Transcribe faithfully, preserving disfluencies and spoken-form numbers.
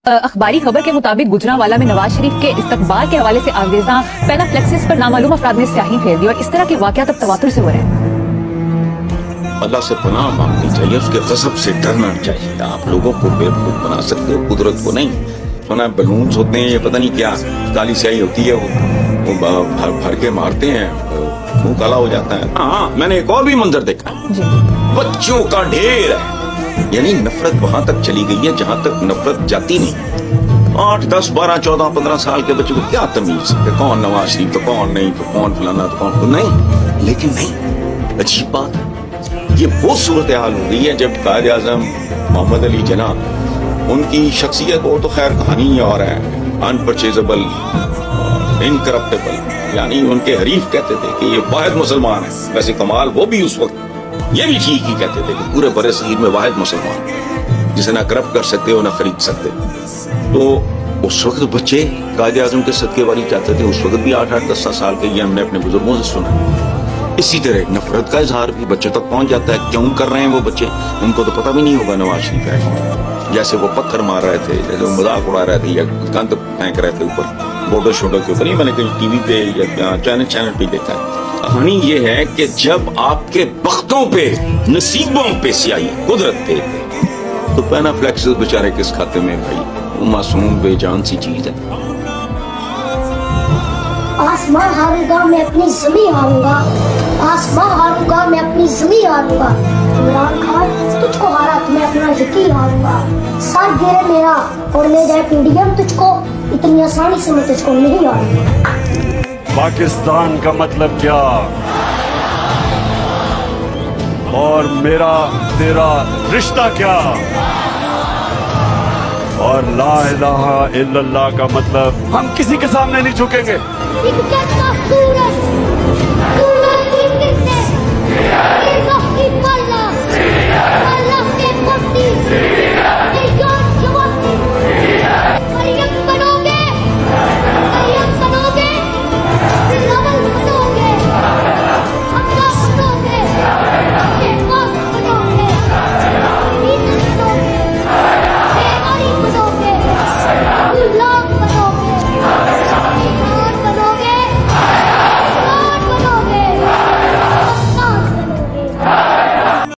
अखबारी खबर के मुताबिक गुजरांवाला में नवाज शरीफ के इस्तकबाल के हवाले से आवेजा पेनाफ्लेक्सिस पर नामालूम अफराद ने स्याही फेर दी और इस तरह के वाकयात अब तवातुर से हो रहे हैं। अल्लाह से पनाह मांगनी चाहिए, उसके गज़ब से डरना चाहिए। आप लोगों को बेवकूफ बना सकते हो, कुदरत को नहीं। सुना बलून्स होते हैं, ये पता नहीं क्या काली स्याही होती है, वो, वो भर, भर के मारते हैं, मुंह काला हो जाता है। हाँ, मैंने एक और भी मंजर देखा है, बच्चों का ढेर है। यानी नफरत वहां तक चली गई है जहां तक नफरत जाती नहीं। आठ दस बारह चौदह पंद्रह साल के बच्चों को क्या तमीज है, कौन नवाज शरीफ तो कौन नहीं, तो कौन फलाना तो कौन तो नहीं। लेकिन नहीं, अजीब बात है, ये वो सूरत हाल हो गई है जब कायद आजम मोहम्मद अली जिन्ना, उनकी शख्सियत वो तो खैर कहानी और है, अनपरचेजेबल, इनकरप्टेबल, यानी उनके हरीफ कहते थे कि ये वाहिद मुसलमान है। वैसे कमाल वो भी उस वक्त ये भी ठीक ही कहते थे कि पूरे बड़े शहर में वाहिद मुसलमान जिसे ना करप्ट कर सकते हो ना खरीद सकते। तो उस वक्त बच्चे कायद आजम के सदके वाली चाहते थे, उस वक्त भी आठ आठ दस साल के, ये हमने अपने बुजुर्गों से सुना। इसी तरह नफरत का इजहार भी बच्चों तक पहुंच जाता है। क्यों कर रहे हैं वो बच्चे, उनको तो पता भी नहीं होगा नवाज शरीफ है। जैसे वो पत्थर मार रहे थे, जैसे वो मजाक उड़ा रहे थे या गंद फेंक रहे थे ऊपर बोर्डो शोडो के ऊपर, ये मैंने कहीं टीवी पे या चैनल चैनल पे देखा है। कहानी ये है कि जब आपके बख्तों पे, नसीबों पे स्याही कुदरत पे, तो पेनाफ्लेक्सिस बेचारे किस खाते में भाई, वो मासूम बेजान सी चीज है। आसमान हारूंगा मैं अपनी ज़मीं हारूंगा, आसमान हारूंगा मैं अपनी ज़मीं हारूंगा। इमरान खान तुझको हारा तो मैं अपना यकीन हारूंगा। सर गिरे मेरा और ले जाए पीडीएम तुझको, इतनी आसानी से मैं तुझको नहीं हारूंगा। पाकिस्तान का मतलब क्या और मेरा तेरा रिश्ता क्या, और ला इलाहा इल्लल्लाह का मतलब हम किसी के सामने नहीं झुकेंगे। सूरज, सूरज, सूरज